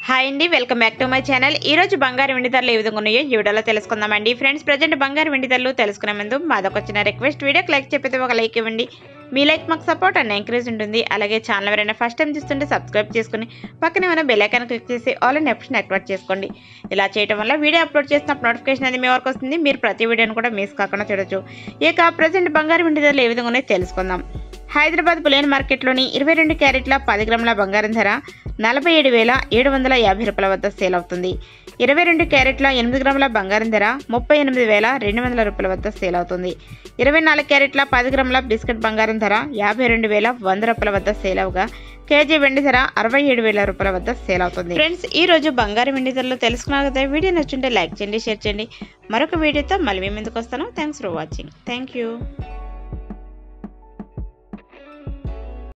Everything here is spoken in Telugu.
హాయ్ అండి, welcome back to my channel. ఈ రోజు బంగారు వెండి ధరలు ఏ విధంగా ఉన్నాయో ఈ వీడియోలో తెలుసుకుందామండి. ఫ్రెండ్స్, ప్రజెంట్ బంగారు వెండి ధరలు తెలుసుకునే ముందు మాదొక చిన్న రిక్వెస్ట్, వీడియోకి లైక్ చెప్పితే ఒక లైక్ ఇవ్వండి. మీ లైక్ మాకు సపోర్ట్ అండ్ ఎంకరేజ్ ఉంటుంది. అలాగే ఛానల్ ఎవరైనా ఫస్ట్ టైం చూస్తుంటే సబ్స్క్రైబ్ చేసుకుని పక్కన ఏమైనా బెల్ ఐకాన్ క్లిక్ చేసి ఆల్ అండ్ ఆప్షన్ యాక్టివేట్ చేసుకోండి. ఇలా చేయడం వల్ల వీడియో అప్లోడ్ చేసినప్పుడు నోటిఫికేషన్ అనేది మీ వరకు వస్తుంది. మీరు ప్రతి వీడియోని కూడా మిస్ కాకుండా చూడొచ్చు. ఇక ప్రజెంట్ బంగారు వెండి ధరలు ఏ విధంగా ఉన్నాయో తెలుసుకుందాం. హైదరాబాద్ బులియన్ మార్కెట్లోని 22 క్యారెట్ల 10 గ్రాముల బంగారం ధర 47,750 రూపాయల వద్ద సేల్ అవుతుంది. 22 క్యారెట్ల 8 గ్రాముల బంగారం ధర 38,200 రూపాయల వద్ద సేల్ అవుతుంది. 24 క్యారెట్ల 10 గ్రాముల బిస్కెట్ బంగారం ధర 52,100 రూపాయల వద్ద సేల్ అవగా కేజీ వెండి ధర 67,000 రూపాయల వద్ద సేల్ అవుతుంది. ఫ్రెండ్స్, ఈ రోజు బంగారు వెండి ధరలు తెలుసుకున్నారు కదా. వీడియో నచ్చుంటే లైక్ చేయండి, షేర్ చేయండి. మరొక వీడియోతో మళ్ళీ మీ ముందుకు వస్తాను. Thanks for watching. Thank you.